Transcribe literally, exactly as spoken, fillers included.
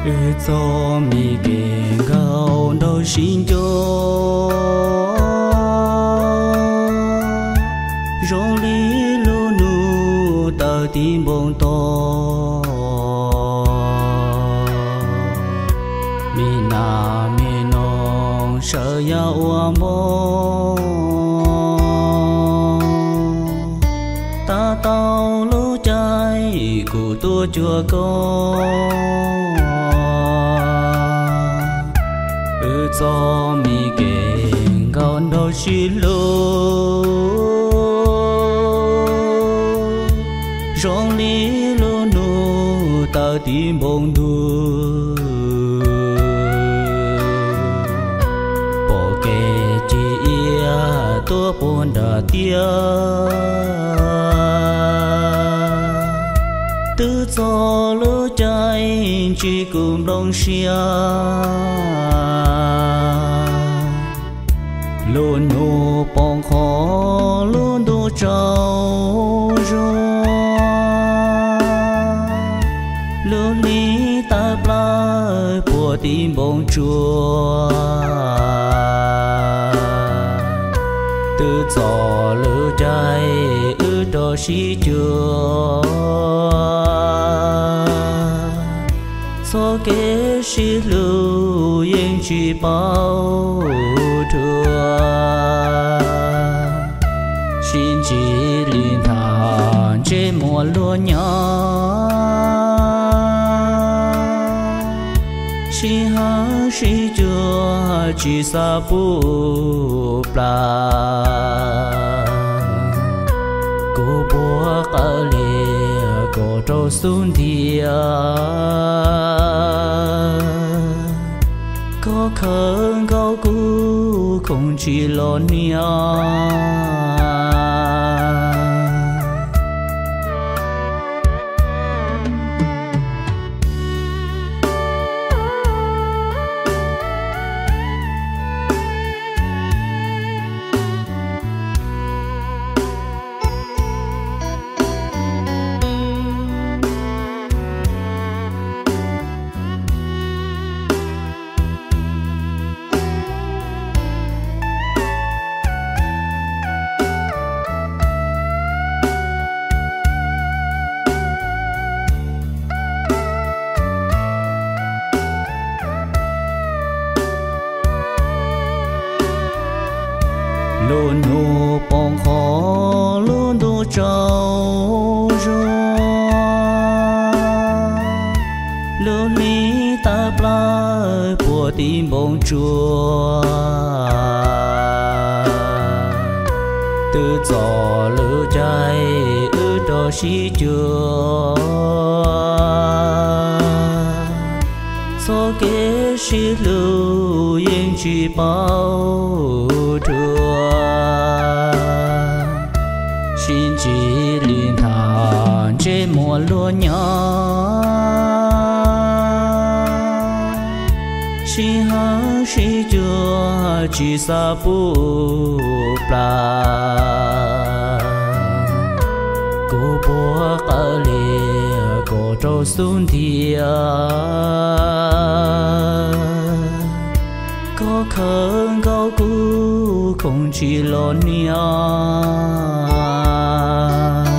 cho mi kề gạo đâu xin cho rong lý lu nu tờ tim bông to mi na mi nong sợ ya ua mô ta tao lũ trái của tua chùa con cho mi kề con đâu xin lô rong lý lô nu ta tim bông đua bỏ kề chỉ ia tua buồn đà tia tự do lỡ trái chỉ cùng đông xia luôn nô bong khó luôn đô trâu rô luôn lý ta bla của tim bông chua tự do lỡ trái ư đó xí chua so kế xí lưu yên chỉ bao thua xin chỉ liên thản chế mùa lúa nhỏ si ha si chua chỉ sa pu pla cô bùa cả lìa cô trâu xuống thia có khẩn cao cú không chỉ lo nia luôn nô bong khó luôn đô trâu rô luôn lý ta bla của tim bông chua tự do lỡ trái ư đó xí chua so kế xí lưu yên chỉ bao thua xin chỉ liên thản chế mùa lúa nhỏ si ha si chua chỉ sa pu pla cô bùa cả lìa cô trâu xuống thia có khẩn cao cú không chỉ lo nia